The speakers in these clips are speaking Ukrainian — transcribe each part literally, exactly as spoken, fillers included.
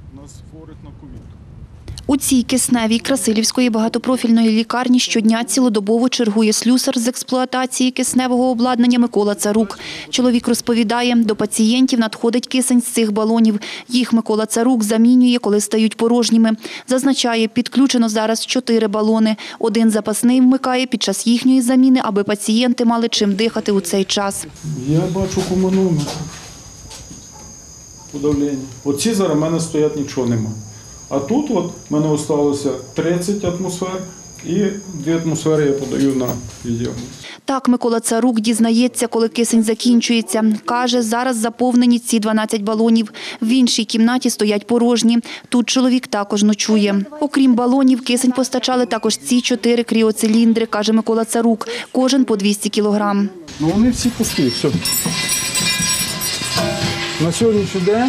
у нас хворих на ковід. У цій кисневій Красилівської багатопрофільної лікарні щодня цілодобово чергує слюсар з експлуатації кисневого обладнання Микола Царук. Чоловік розповідає, до пацієнтів надходить кисень з цих балонів. Їх Микола Царук замінює, коли стають порожніми. Зазначає, підключено зараз чотири балони. Один запасний вмикає під час їхньої заміни, аби пацієнти мали чим дихати у цей час. Я бачу куманометр. Подавлення. Оці зараз в мене стоять, нічого нема. А тут от в мене залишилося тридцять атмосфер і дві атмосфери я подаю на відео. Так Микола Царук дізнається, коли кисень закінчується. Каже, зараз заповнені ці дванадцять балонів. В іншій кімнаті стоять порожні. Тут чоловік також ночує. Окрім балонів, кисень постачали також ці чотири кріоциліндри, каже Микола Царук. Кожен по двісті кілограм. Ну вони всі пусті. Все. На сьогоднішній день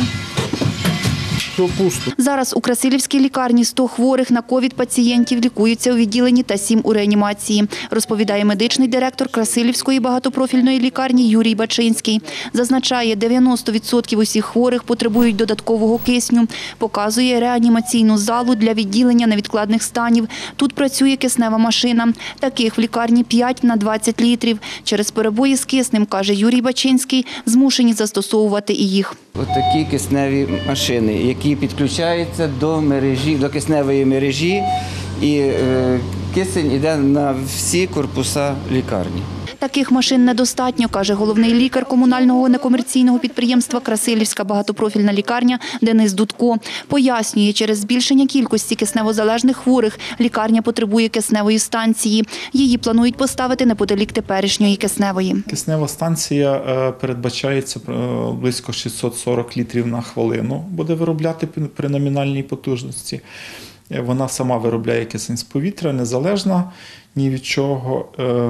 все пусто. Зараз у Красилівській лікарні сто хворих на ковід пацієнтів лікуються у відділенні та сім у реанімації, розповідає медичний директор Красилівської багатопрофільної лікарні Юрій Бачинський. Зазначає, дев'яносто відсотків усіх хворих потребують додаткового кисню. Показує реанімаційну залу для відділення невідкладних станів. Тут працює киснева машина. Таких в лікарні п'ять на двадцять літрів. Через перебої з киснем, каже Юрій Бачинський, змушені застосовувати і їх. Ось такі кисневі машини, які підключаються до мережі, до кисневої мережі, і е, кисень йде на всі корпуса лікарні. Таких машин недостатньо, каже головний лікар комунального некомерційного підприємства «Красилівська багатопрофільна лікарня» Денис Дудко. Пояснює, через збільшення кількості кисневозалежних хворих лікарня потребує кисневої станції. Її планують поставити неподалік теперішньої кисневої. Киснева станція передбачається близько шістсот сорок літрів на хвилину, буде виробляти при номінальній потужності. Вона сама виробляє кисень з повітря, незалежна ні від чого.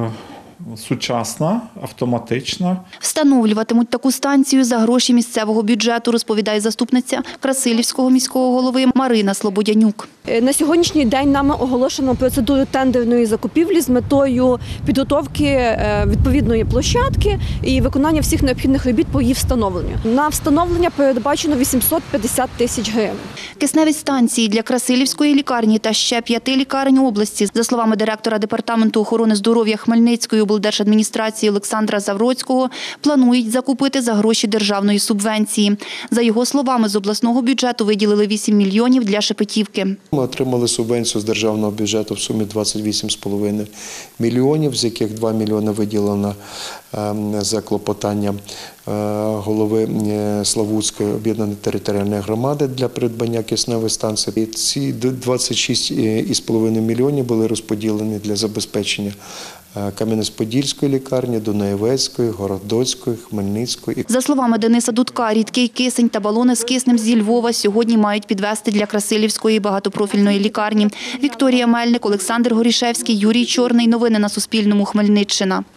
Сучасна, автоматична. Встановлюватимуть таку станцію за гроші місцевого бюджету, розповідає заступниця Красилівського міського голови Марина Слободянюк. На сьогоднішній день нами оголошено процедуру тендерної закупівлі з метою підготовки відповідної площадки і виконання всіх необхідних робіт по її встановленню. На встановлення передбачено вісімсот п'ятдесят тисяч гривень. Кисневі станції для Красилівської лікарні та ще п'яти лікарень області, за словами директора Департаменту охорони здоров'я Хмельницької облдержадміністрації Олександра Завроцького, планують закупити за гроші державної субвенції. За його словами, з обласного бюджету виділили вісім мільйонів для Шепетівки. Ми отримали субвенцію з державного бюджету в сумі двадцять вісім цілих п'ять десятих мільйонів, з яких два мільйони виділено за клопотання голови Славутської об'єднаної територіальної громади для придбання кисневої станції. Ці двадцять шість цілих п'ять десятих мільйонів були розподілені для забезпечення Кам'янець-Подільської лікарні, Дунаєвецької, Городоцької, Хмельницької. За словами Дениса Дудка, рідкий кисень та балони з киснем зі Львова сьогодні мають підвезти для Красилівської багатопрофільної лікарні. Вікторія Мельник, Олександр Горішевський, Юрій Чорний. Новини на Суспільному. Хмельниччина.